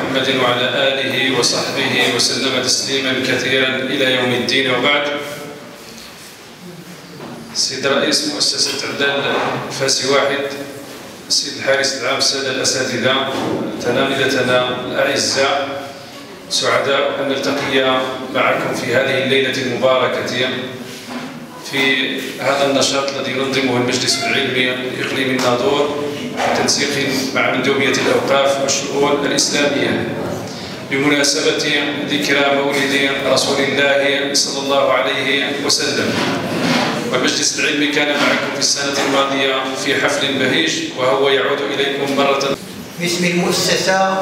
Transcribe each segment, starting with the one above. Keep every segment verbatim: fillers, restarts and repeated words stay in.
محمد وعلى آله وصحبه وسلم تسليما كثيرا إلى يوم الدين، وبعد. سيد رئيس مؤسسة عدلان فاسي واحد، السيد الحارس العام، السادة الأساتذة، تلامذتنا الأعزاء، سعداء أن نلتقي معكم في هذه الليلة المباركة في هذا النشاط الذي ينظمه المجلس العلمي الإقليمي الناظور بتنسيق مع مندوبية الأوقاف والشؤون الإسلامية بمناسبة ذكرى مولد رسول الله صلى الله عليه وسلم. والمجلس العلمي كان معكم في السنة الماضية في حفل بهيج، وهو يعود إليكم مرة. باسم المؤسسة،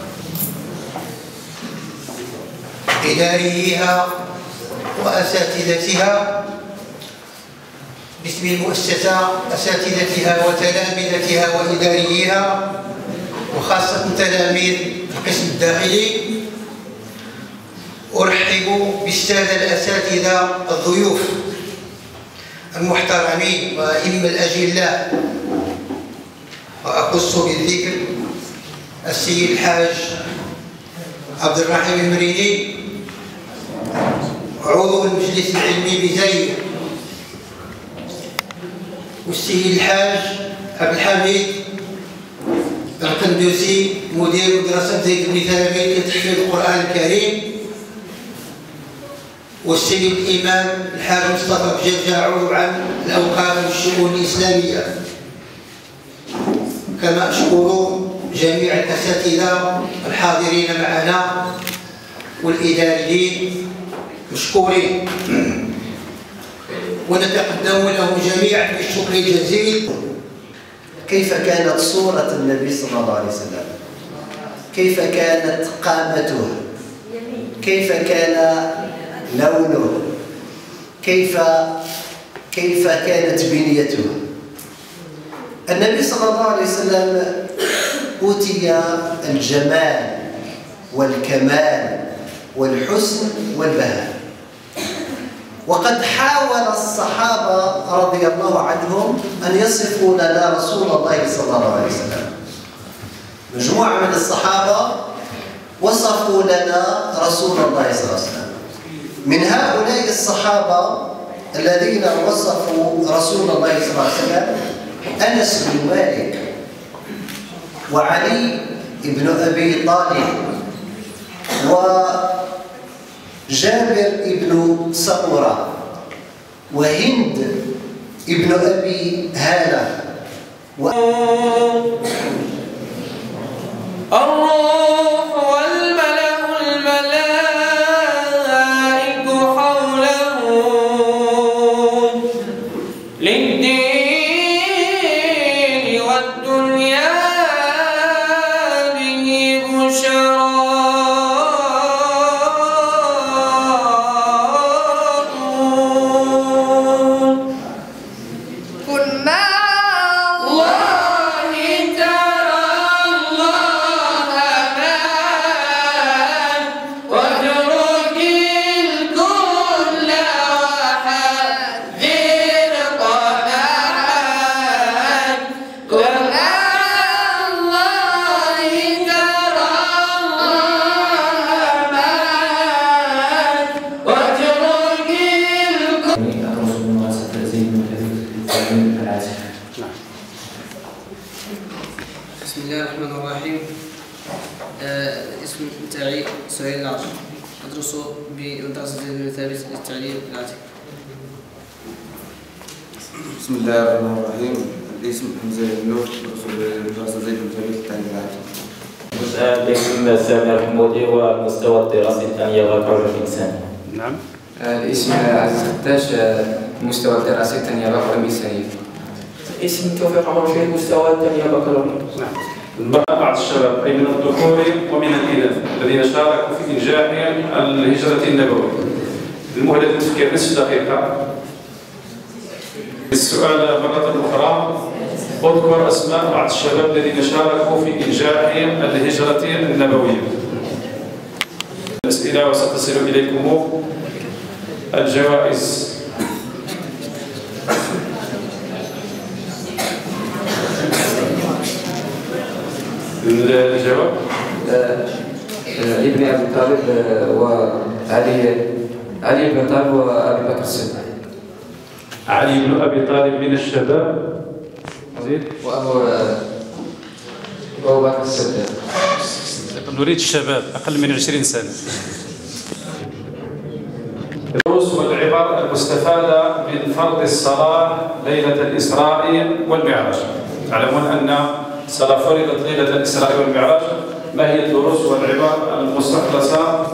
إداريها وأساتذتها، باسم المؤسسة، أساتذتها وتلامذتها وإداريها، وخاصة تلاميذ القسم الداخلي، أرحب بالسادة الأساتذة الضيوف المحترمين وأئمة الأجلاء، وأخص بالذكر السيد الحاج عبد الرحيم المريني، عضو المجلس العلمي بزايد، والسيد الحاج عبد الحميد القندوسي، مدير مدرسة زيد بن ثابت لتحفيظ القرآن الكريم، والسيد الإمام الحاج مصطفى بجرجع، عضو عام الأوقاف والشؤون الإسلامية. كما أشكر جميع الأساتذة الحاضرين معنا والإداريين مشكورين، ونتقدم لهم جميعا بالشكر الجزيل. كيف كانت صورة النبي صلى الله عليه وسلم؟ كيف كانت قامته؟ كيف كان لونه؟ كيف كيف كانت بنيته؟ النبي صلى الله عليه وسلم أوتي الجمال والكمال والحسن والبهاء، وقد حاول الصحابة رضي الله عنهم أن يصفوا لنا رسول الله صلى الله عليه وسلم. مجموعة من الصحابة وصفوا لنا رسول الله صلى الله عليه وسلم. من هؤلاء الصحابة الذين وصفوا رسول الله صلى الله عليه وسلم أنس بن مالك، وعلي بن أبي طالب، وجابر بن سمرة، وهند ابن أبي هالة، و... الروح والملأ الملائك حوله للدين والدنيا به بشرى. بسم الله الرحمن الرحيم. الاسم تاعي سهيل العاشر، أدرس بمدرسة زيد بن ثابت للتعليم العاتق. بسم الله الرحمن الرحيم. الاسم حمزة يملوك، أدرس بمدرسة زيد بن ثابت للتعليم العاتق. الاسم سامر حمودي، والمستوى الدراسي الثاني الرابع الإنساني. نعم. الاسم عزيز خداش، المستوى الدراسي الثاني الرابع الإنساني. اسم توفيق عمر في المستوى الثاني بكالوريوس. نعم. بعض الشباب أي من الذكور ومن الإناث الذين شاركوا في إنجاح الهجرة النبوية. المهلة للتفكير نصف دقيقة. السؤال مرة أخرى، اذكر أسماء بعض الشباب الذين شاركوا في إنجاح الهجرة النبوية. الأسئلة وستصل إليكم الجوائز. الجواب بن أبي طالب وعلي علي بن طالب وأبي بكر الصديق. علي بن أبي طالب من الشباب. زيد. وأبو وأبو بكر الصديق. نريد الشباب أقل من عشرين سنة. الدروس والعبر المستفادة من فرض الصلاة ليلة الإسراء والمعراج. تعلمون أن الصلاة فرضت ليلة الإسراء والمعراج. ما هي الدروس والعبر المستخلصة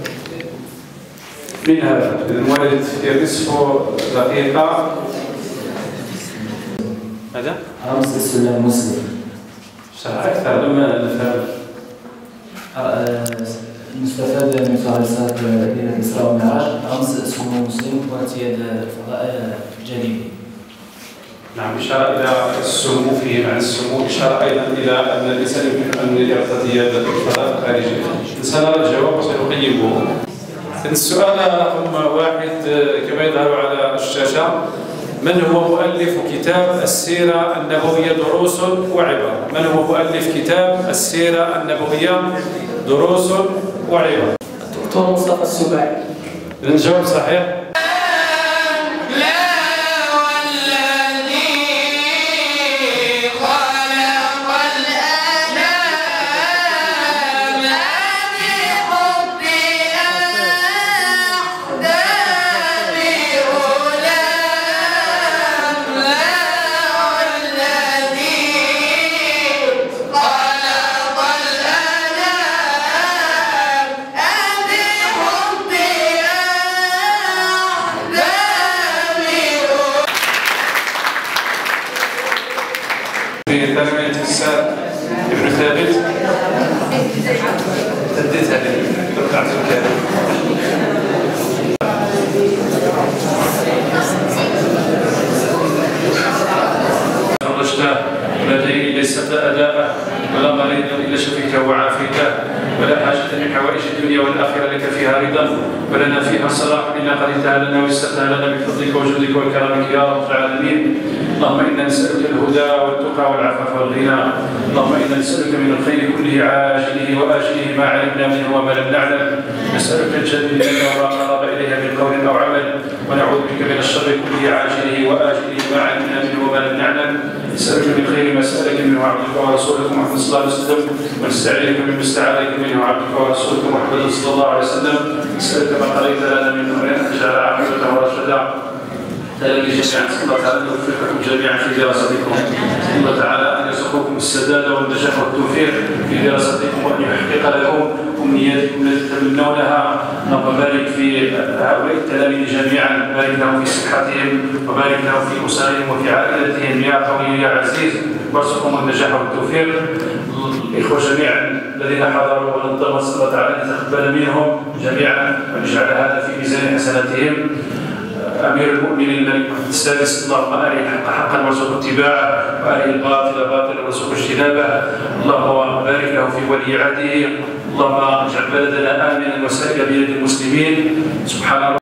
من هذا؟ الوالد في نصف دقيقة. هذا؟ رمز اسم المسلم. شرح أكثر لما نفهم. المستفاد من صلاة ليلة الإسراء والمعراج رمز اسم المسلم وارتياد الفضاء الجليل. نعم، إشارة إلى السمو فيه مع السمو، إشارة أيضا إلى أن الإنسان يمكن أن يرتدي الفضاء الخارجي. سنرى الجواب وسنقيمه. السؤال رقم واحد كما يظهر على الشاشة: من هو مؤلف كتاب السيرة النبوية دروس وعبر؟ من هو مؤلف كتاب السيرة النبوية دروس وعبر؟ الدكتور مصطفى السباعي. الجواب صحيح. تربية الساد ابن ثابت تديتها لي ركعت الكلام. فرجته لديه ليست أداءه ولا مريض إلا شفيته وعافيته ولا حاجة من حوائج الدنيا والآخرة لك فيها رضا ولنا فيها صلاح إلا قضيتها لنا ويسرتها لنا بفضلك وجودك وكرمك يا رب العالمين. اللهم إنا نسألك الهدى والتقى والعفاف والغنى. اللهم إنا نسألك من الخير كله عاجله وآجله ما علمنا منه وما لم نعلم. نسألك الجنة وما قرب إليها من قول أو عمل، ونعوذ بك من الشر كله عاجله وآجله ما علمنا منه وما لم نعلم. نسألك من خير ما سألك منه عبدك ورسولك محمد صلى الله عليه وسلم، ونستعيذك مما استعاذك منه عبدك ورسولك محمد صلى الله عليه وسلم. نسألك ما قضيت لنا منه أن تجعل عاقبته رشدا. تلاقي جميعا الله تعالى أن يوفقكم جميعا في دراستكم. الله تعالى أن يرزقكم السداد والنجاح والتوفيق في دراستكم، وأن يحقق لكم أمنياتكم التي تتمنونها. اللهم بارك في هؤلاء التلاميذ جميعا، بارك لهم في صحتهم وبارك لهم في أسرهم وفي عائلتهم يا قوي يا عزيز، وارزقهم النجاح والتوفيق. الإخوة جميعا الذين حضروا ونظموا، نسأل الله تعالى أن يتقبل منهم جميعا ويجعل هذا في ميزان حسناتهم. أمير المؤمنين الملك محمد السادس، اللهم أري الحق حقا وارزق اتباعه، وأري الباطل باطلا وارزق اجتنابه. اللهم بارك له في ولي عهده. اللهم اجعل بلدنا آمنا وسائر بلاد المسلمين. سبحان الله.